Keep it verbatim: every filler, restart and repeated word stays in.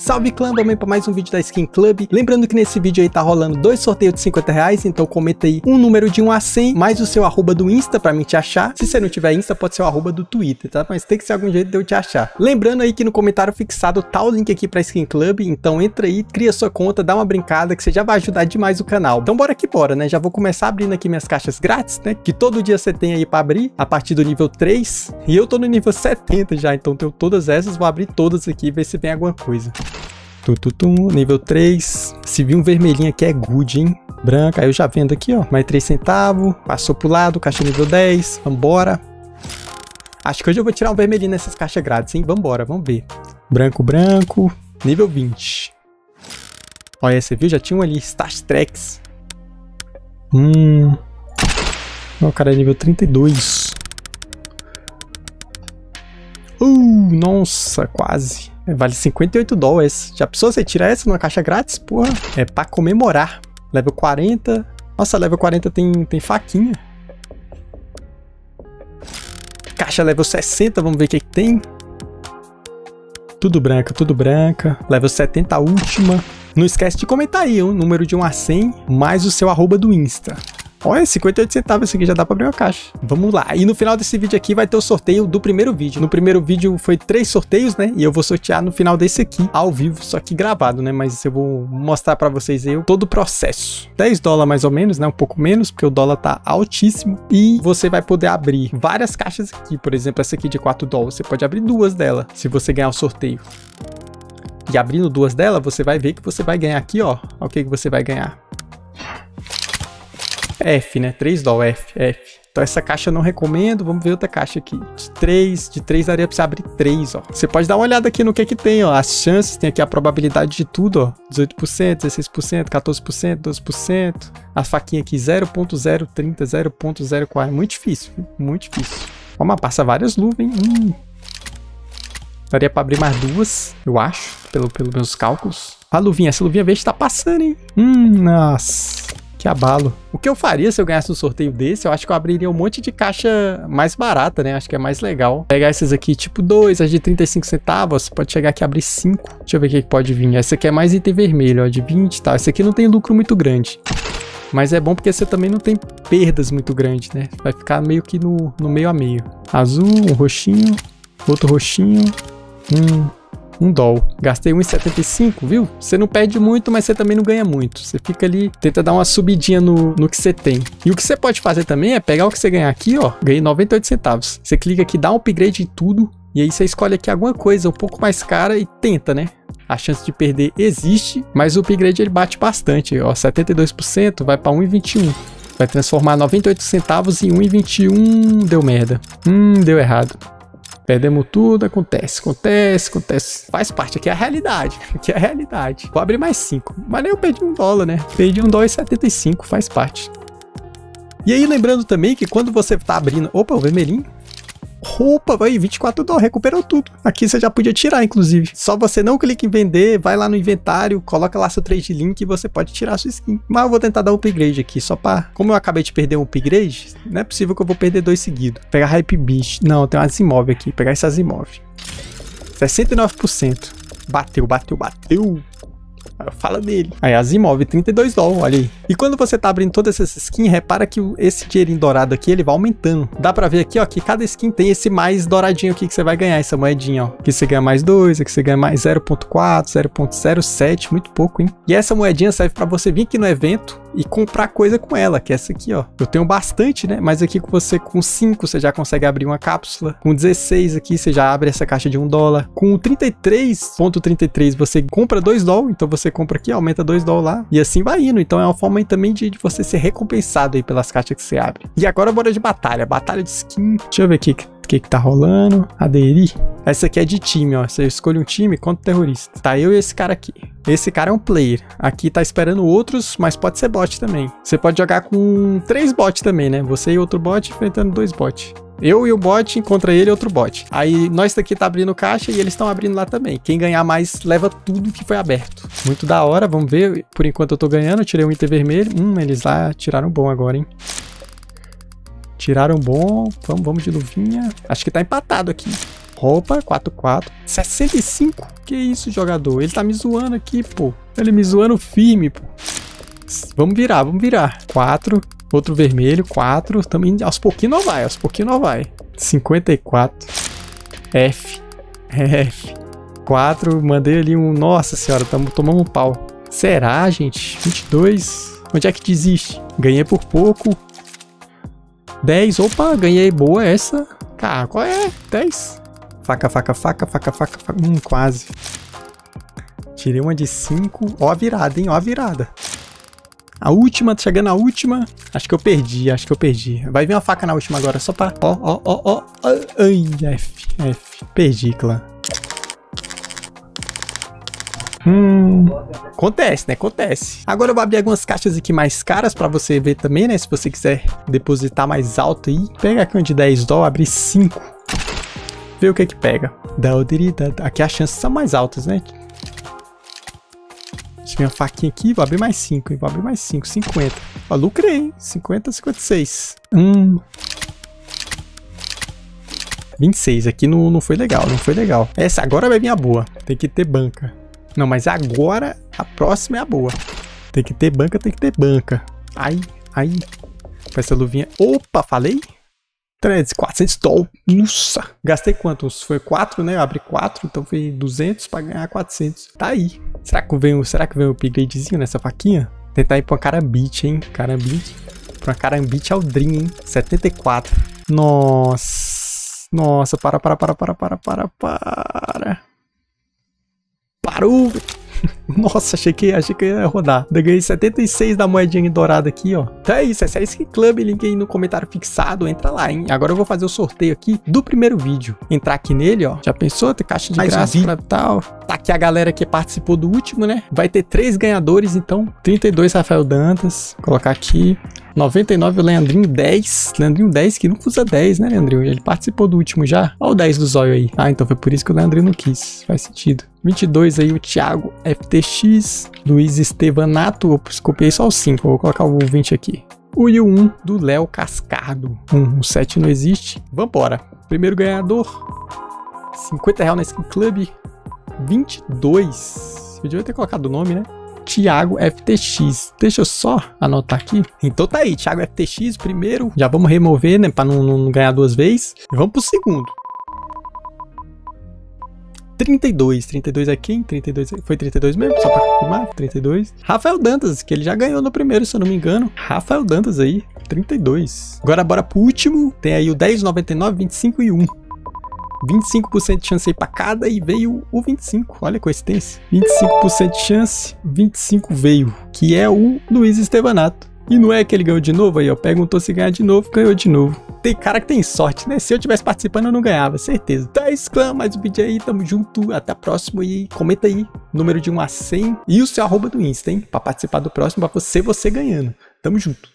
Salve clã, vamos aí para mais um vídeo da Skin Club. Lembrando que nesse vídeo aí tá rolando dois sorteios de cinquenta reais, então comenta aí um número de um a cem, mais o seu arroba do Insta pra mim te achar. Se você não tiver Insta, pode ser o arroba do Twitter, tá? Mas tem que ser algum jeito de eu te achar. Lembrando aí que no comentário fixado tá o link aqui pra Skin Club, então entra aí, cria sua conta, dá uma brincada que você já vai ajudar demais o canal. Então bora que bora, né? Já vou começar abrindo aqui minhas caixas grátis, né? Que todo dia você tem aí pra abrir, a partir do nível três. E eu tô no nível setenta já, então tenho todas essas, vou abrir todas aqui e ver se vem alguma coisa. Tututum, nível três. Se vir um vermelhinho aqui é good, hein? Branca, aí eu já vendo aqui, ó. Mais três centavos. Passou pro lado, caixa nível dez. Vambora. Acho que hoje eu vou tirar um vermelhinho nessas caixas grátis, hein? Vambora, vamos ver. Branco, branco. Nível vinte. Olha, você viu? Já tinha um ali. Star Treks. Hum. O cara é nível trinta e dois. Uh, nossa, quase. Vale cinquenta e oito dólares. Já pensou você tirar essa numa caixa grátis? Porra, é pra comemorar. Level quarenta. Nossa, level quarenta tem, tem faquinha. Caixa level sessenta, vamos ver o que, que tem. Tudo branca, tudo branca. Level setenta a última. Não esquece de comentar aí, um número de um a cem, mais o seu arroba do Insta. Olha, cinquenta e oito centavos, esse aqui já dá pra abrir uma caixa. Vamos lá. E no final desse vídeo aqui vai ter o sorteio do primeiro vídeo. No primeiro vídeo foi três sorteios, né? E eu vou sortear no final desse aqui, ao vivo, só que gravado, né? Mas eu vou mostrar pra vocês aí todo o processo. dez dólares mais ou menos, né? Um pouco menos, porque o dólar tá altíssimo. E você vai poder abrir várias caixas aqui. Por exemplo, essa aqui de quatro dólares. Você pode abrir duas dela, se você ganhar o sorteio. E abrindo duas dela, você vai ver que você vai ganhar aqui, ó. Olha o que que você vai ganhar. F, né? três dólares, F, F. Então essa caixa eu não recomendo. Vamos ver outra caixa aqui. De três, de três daria pra você abrir três, ó. Você pode dar uma olhada aqui no que que tem, ó. As chances, tem aqui a probabilidade de tudo, ó. dezoito por cento, dezesseis por cento, quatorze por cento, doze por cento. As faquinhas aqui, zero ponto zero trinta, zero ponto zero quarenta. Muito difícil, muito difícil. Ó, mas passa várias luvas, hein? Hum. Daria pra abrir mais duas, eu acho, pelo, pelos meus cálculos. A luvinha, essa luvinha verde tá passando, hein? Hum, nossa. Que abalo. O que eu faria se eu ganhasse um sorteio desse, eu acho que eu abriria um monte de caixa mais barata, né? Acho que é mais legal. Pegar esses aqui, tipo dois, as de trinta e cinco centavos, pode chegar aqui e abrir cinco. Deixa eu ver o que pode vir. Essa aqui é mais item vermelho, ó, de vinte e tal. Esse aqui não tem lucro muito grande. Mas é bom porque você também não tem perdas muito grandes, né? Vai ficar meio que no, no meio a meio. Azul, um roxinho, outro roxinho, um... Um dólar. Gastei um e setenta e cinco, viu? Você não perde muito, mas você também não ganha muito. Você fica ali, tenta dar uma subidinha no, no que você tem. E o que você pode fazer também é pegar o que você ganhar aqui, ó. Ganhei noventa e oito centavos. Você clica aqui, dá um upgrade em tudo. E aí você escolhe aqui alguma coisa um pouco mais cara e tenta, né? A chance de perder existe, mas o upgrade ele bate bastante. Ó, setenta e dois por cento vai para um e vinte e um. Vai transformar noventa e oito centavos em um e vinte e um. Deu merda. Hum, deu errado. Perdemos tudo, acontece, acontece, acontece. Faz parte, aqui é a realidade, aqui é a realidade. Vou abrir mais cinco, mas nem eu perdi um dólar, né? Perdi um dólar e setenta e cinco, faz parte. E aí, lembrando também que quando você tá abrindo... Opa, o vermelhinho. Opa, vai, vinte e quatro dólares, recuperou tudo. Aqui você já podia tirar, inclusive. Só você não clica em vender, vai lá no inventário, coloca lá seu trade link e você pode tirar a sua skin. Mas eu vou tentar dar um upgrade aqui, só pra... Como eu acabei de perder um upgrade, não é possível que eu vou perder dois seguidos. Pegar Hype Beast. Não, tem umas imóveis aqui. Pegar essas imóveis. sessenta e nove por cento. Bateu, bateu, bateu. Fala dele. Aí, as imóveis, trinta e dois dólares, olha aí. E quando você tá abrindo todas essas skins, repara que esse dinheirinho dourado aqui, ele vai aumentando. Dá pra ver aqui, ó, que cada skin tem esse mais douradinho aqui que você vai ganhar, essa moedinha, ó. Aqui você ganha mais dois, aqui você ganha mais zero ponto quatro, zero ponto zero sete, muito pouco, hein? E essa moedinha serve pra você vir aqui no evento e comprar coisa com ela, que é essa aqui, ó. Eu tenho bastante, né? Mas aqui com você, com cinco, você já consegue abrir uma cápsula. Com dezesseis aqui, você já abre essa caixa de um dólar. Com trinta e três ponto trinta e três, você compra dois dólares. Então você compra aqui, aumenta dois dólares lá. E assim vai indo. Então é uma forma aí também de, de você ser recompensado aí pelas caixas que você abre. E agora bora de batalha. Batalha de skin. Deixa eu ver aqui o que que tá rolando. Aderir. Essa aqui é de time, ó. Você escolhe um time contra o terrorista. Tá eu e esse cara aqui. Esse cara é um player. Aqui tá esperando outros, mas pode ser bot também. Você pode jogar com três bots também, né? Você e outro bot enfrentando dois bots. Eu e o bot contra ele e outro bot. Aí nós daqui tá abrindo caixa e eles estão abrindo lá também. Quem ganhar mais leva tudo que foi aberto. Muito da hora, vamos ver. Por enquanto eu tô ganhando, eu tirei um item vermelho. Hum, eles lá tiraram bom agora, hein? Tiraram bom. Vamos, vamos de luvinha. Acho que tá empatado aqui. Opa, quatro quatro. sessenta e cinco? Que isso, jogador? Ele tá me zoando aqui, pô. Ele me zoando firme, pô. Vamos virar, vamos virar. quatro. Outro vermelho, quatro. Também aos pouquinhos não vai, aos pouquinhos não vai. cinquenta e quatro. F. F. quatro. Mandei ali um... Nossa senhora, tamo, tomamos um pau. Será, gente? vinte e dois. Onde é que desiste? Ganhei por pouco. dez. Opa, ganhei. Boa essa. Cara, qual é? dez. Faca, faca, faca, faca, faca, faca. Hum, quase. Tirei uma de cinco. Ó a virada, hein? Ó a virada. A última, chegando a última. Acho que eu perdi, acho que eu perdi. Vai vir uma faca na última agora, só pra... Ó, ó, ó, ó. Ai, F, F. Perdi, clã. Hum... Acontece, né? Acontece. Agora eu vou abrir algumas caixas aqui mais caras pra você ver também, né? Se você quiser depositar mais alto aí. Pega aqui um de dez dólares, abrir cinco. Vê o que que pega. Aqui as chances são mais altas, né? Deixa eu ver uma faquinha aqui. Vou abrir mais cinco, hein? Vou abrir mais cinco. cinquenta. Ó, lucrei, hein? cinquenta, cinquenta e seis. Hum... vinte e seis. Aqui não, não foi legal, não foi legal. Essa agora vai vir a boa. Tem que ter banca. Não, mas agora a próxima é a boa. Tem que ter banca, tem que ter banca. Aí, aí. Com essa luvinha. Opa, falei? trezentos, quatrocentos dólares. Nossa. Gastei quantos? Foi quatro, né? Eu abri quatro, então foi duzentos pra ganhar quatrocentos. Tá aí. Será que vem, será que vem o upgradezinho nessa faquinha? Tentar ir pra uma carambite, hein? Carambite. Pra uma carambite aldrinha, hein? setenta e quatro. Nossa. Nossa, para, para, para, para, para, para, para. Parou! Nossa, achei que, achei que ia rodar. Eu ganhei setenta e seis da moedinha dourada aqui, ó. Então é isso, esse é a Skin Club, link aí no comentário fixado, entra lá, hein. Agora eu vou fazer o sorteio aqui do primeiro vídeo. Entrar aqui nele, ó. Já pensou? Tem caixa de Mais graça um pra tal. Tá aqui a galera que participou do último, né. Vai ter três ganhadores, então. trinta e dois Rafael Dantas. Vou colocar aqui. noventa e nove o Leandrinho dez. Leandrinho dez, que nunca usa dez, né, Leandrinho? Ele participou do último já. Olha o dez do zóio aí. Ah, então foi por isso que o Leandrinho não quis. Faz sentido. vinte e dois aí o Thiago F T X. Luiz Estevanato. Eu copiei só o cinco. Vou colocar o vinte aqui. O I um do Léo Cascardo. Um, o sete não existe. Vambora. Primeiro ganhador. cinquenta reais na Skin Club. vinte e dois. Eu devia ter colocado o nome, né? Thiago F T X. Deixa eu só anotar aqui. Então tá aí, Thiago F T X, primeiro. Já vamos remover, né? Pra não, não ganhar duas vezes. E vamos pro segundo. trinta e dois. trinta e dois é quem? trinta e dois foi trinta e dois mesmo? Só pra confirmar? trinta e dois. Rafael Dantas, que ele já ganhou no primeiro, se eu não me engano. Rafael Dantas aí. trinta e dois. Agora bora pro último. Tem aí o dez, noventa e nove, vinte e cinco e um. vinte e cinco por cento de chance aí pra cada e veio o vinte e cinco. Olha a coincidência. vinte e cinco por cento de chance, vinte e cinco veio, que é o Luiz Estevanato. E não é que ele ganhou de novo aí, ó. Perguntou se ganhar de novo, ganhou de novo. Tem cara que tem sorte, né? Se eu tivesse participando, eu não ganhava, certeza. Então é isso, clã. Mais um vídeo aí. Tamo junto. Até a próxima. E comenta aí. Número de um a cem. E o seu arroba do Insta, hein? Pra participar do próximo, pra você, você ganhando. Tamo junto.